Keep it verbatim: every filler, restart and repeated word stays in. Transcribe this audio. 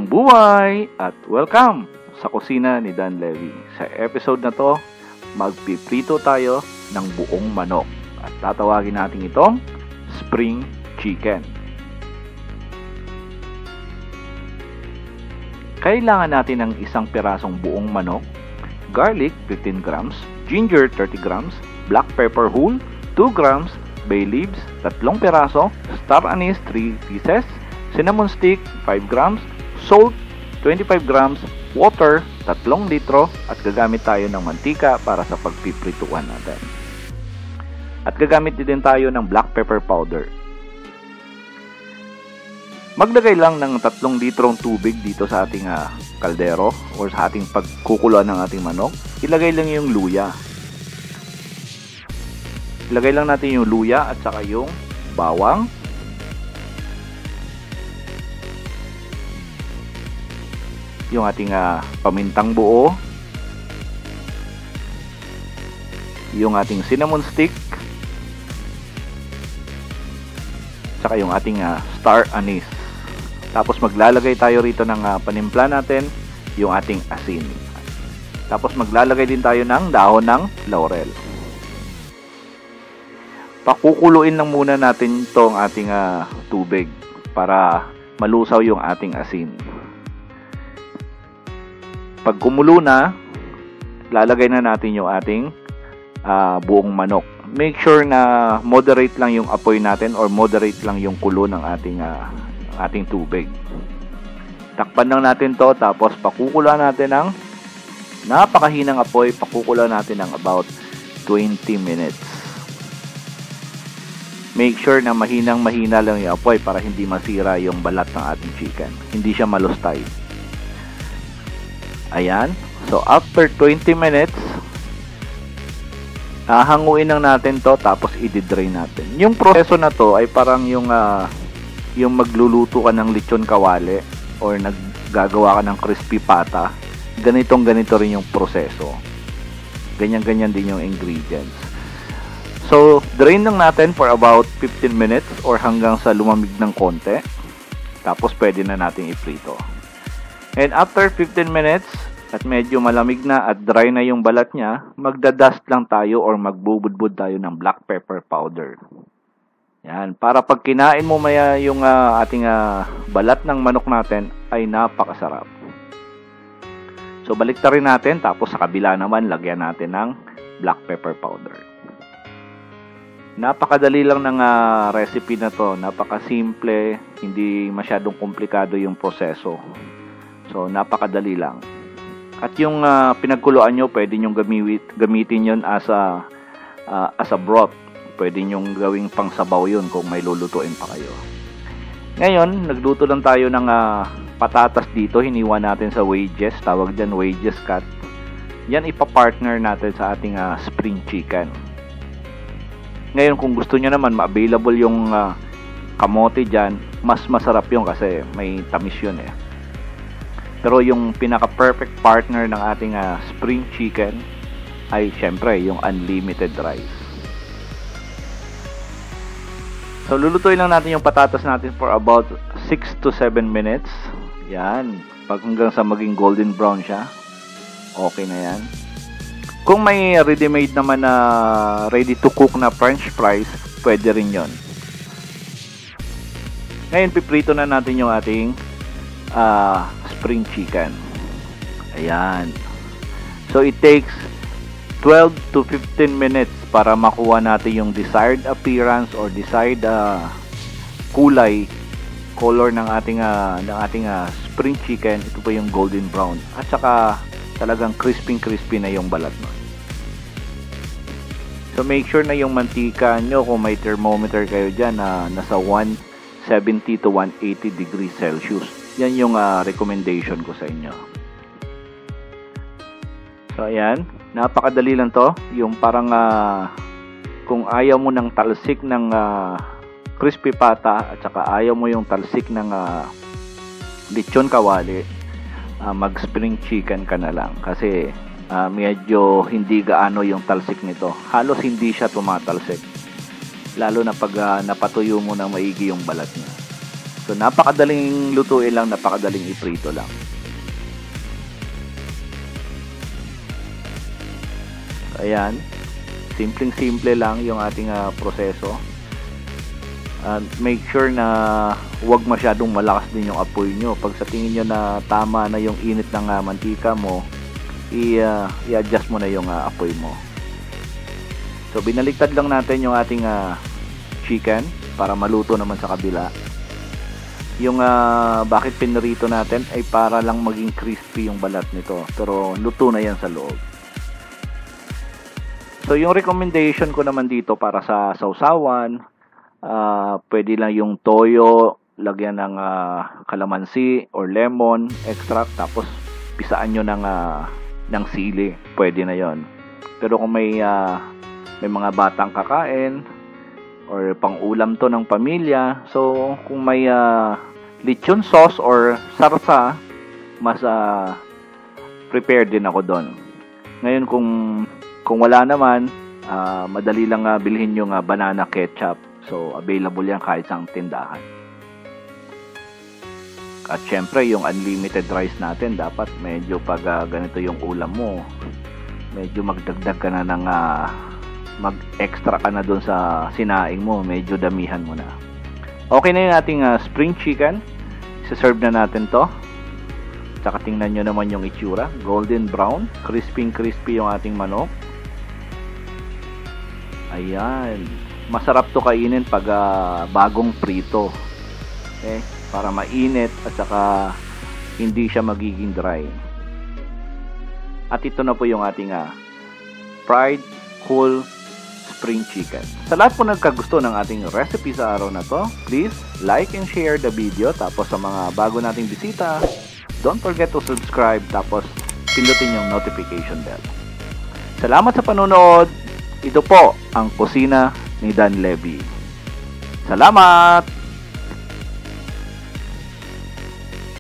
Mabuhay at welcome sa kusina ni Dan Levy. Sa episode na to, magpiprito tayo ng buong manok at tatawagin natin itong spring chicken. Kailangan natin ng isang pirasong buong manok, garlic fifteen grams, ginger thirty grams, black pepper whole two grams, bay leaves tatlong piraso, star anise three pieces, cinnamon stick five grams, salt twenty-five grams, water tatlong litro, at gagamit tayo ng mantika para sa pagpiprituan natin. At gagamit din tayo ng black pepper powder. Maglagay lang ng tatlong litrong tubig dito sa ating uh, kaldero or sa ating pagkukuluan ng ating manok. Ilagay lang yung luya. Ilagay lang natin yung luya at saka yung bawang. Yung ating uh, pamintang buo, yung ating cinnamon stick, saka yung ating uh, star anise. Tapos maglalagay tayo rito ng uh, panimpla natin, yung ating asin. Tapos maglalagay din tayo ng dahon ng laurel. Pakukuluin lang muna natin itong ating uh, tubig para malusaw yung ating asin. Pag kumulo na, lalagay na natin yung ating uh, buong manok. Make sure na moderate lang yung apoy natin or moderate lang yung kulo ng ating uh, ating tubig. Takpan lang natin to, tapos pakukulan natin ng napakahinang apoy. Pakukulan natin ng about twenty minutes. Make sure na mahinang mahina lang yung apoy para hindi masira yung balat ng ating chicken. Hindi siya malustay. Ayan. So, after twenty minutes, uh, hanguin lang natin to, tapos i-drain natin. Yung proseso na to ay parang yung, uh, yung magluluto ka ng lechon kawali or naggagawa ka ng crispy pata. Ganitong ganito rin yung proseso. Ganyan-ganyan din yung ingredients. So, drain lang natin for about fifteen minutes or hanggang sa lumamig ng konti. Tapos, pwede na natin iprito. And after fifteen minutes, at medyo malamig na at dry na yung balat niya, magdadust lang tayo or magbubudbud tayo ng black pepper powder. Yan, para pag kinain mo maya yung uh, ating uh, balat ng manok natin ay napakasarap. So, baliktarin natin, tapos sa kabila naman, lagyan natin ng black pepper powder. Napakadali lang ng uh, recipe na to, napakasimple, hindi masyadong komplikado yung proseso. So, napakadali lang. At yung uh, pinagkuluan nyo, pwede nyo gamit, gamitin yun as a, uh, as a broth. Pwede nyo gawing pangsabaw yun kung may lulutuin pa kayo. Ngayon, nagluto lang tayo ng uh, patatas dito. Hiniwa natin sa wedges. Tawag dyan wedges cut. Yan ipapartner natin sa ating uh, spring chicken. Ngayon, kung gusto nyo naman, ma-available yung uh, kamote dyan, mas masarap yun kasi may tamis yun eh. Pero yung pinaka-perfect partner ng ating uh, spring chicken ay syempre yung unlimited rice. So, lulutuin lang natin yung patatas natin for about six to seven minutes. Yan. Pag hanggang sa maging golden brown siya, okay na yan. Kung may ready-made naman na ready to cook na french fries, pwede rin yon. Ngayon, piprito na natin yung ating uh, spring chicken. Ayan. So, it takes twelve to fifteen minutes para makuha natin yung desired appearance or desired uh, kulay, color ng ating uh, ng ating uh, spring chicken. Ito po yung golden brown. At saka talagang crispy-crispy na yung balat nun. So, make sure na yung mantika nyo, kung may thermometer kayo dyan, na uh, nasa one seventy to one eighty degrees Celsius. Yan yung uh, recommendation ko sa inyo. So, ayan. Napakadali lang to. Yung parang uh, kung ayaw mo ng talsik ng uh, crispy pata at saka ayaw mo yung talsik ng uh, lechon kawali, uh, mag-spring chicken ka na lang. Kasi uh, medyo hindi gaano yung talsik nito. Halos hindi siya tumatalsik. Lalo na pag uh, napatuyo mo na maigi yung balat niya. So, napakadaling lutuin lang, napakadaling iprito lang. Ayan. Simpleng-simple lang yung ating uh, proseso. Uh, make sure na huwag masyadong malakas din yung apoy nyo. Pag sa tingin nyo na tama na yung init ng uh, mantika mo, i, uh, i-adjust mo na yung uh, apoy mo. So, binaliktad lang natin yung ating uh, chicken para maluto naman sa kabila. Yung uh, bakit pinirito natin ay para lang maging crispy yung balat nito. Pero luto na yan sa loob. So, yung recommendation ko naman dito para sa sausawan, uh, pwede lang yung toyo, lagyan ng uh, kalamansi or lemon extract, tapos pisaan nyo ng, uh, ng sili. Pwede na yon. Pero kung may, uh, may mga batang kakain, or pang-ulam to ng pamilya, so kung may uh, lechon sauce or sarsa, mas uh, prepared din ako doon. Ngayon kung kung wala naman, uh, madali lang uh, bilhin yung uh, banana ketchup. So available yan kahit sa tindahan. At syempre yung unlimited rice natin, dapat medyo pag uh, ganito yung ulam mo, medyo magdagdag ka na ng uh, mag-extra ka na doon sa sinaing mo, medyo damihan mo na. Okay na yung ating uh, spring chicken. Isa-serve na natin to. Tsaka tingnan nyo naman yung itsura, golden brown, crispy crispy yung ating manok. Ayan, masarap to kainin pag uh, bagong prito. Okay, para mainit at saka hindi siya magiging dry. At ito na po yung ating uh, fried whole spring chicken. Sa lahat po nagkagusto ng ating recipe sa araw na to, please like and share the video. Tapos sa mga bago nating bisita, don't forget to subscribe, tapos pindutin yung notification bell. Salamat sa panonood. Ito po ang kusina ni Dan Levy. Salamat!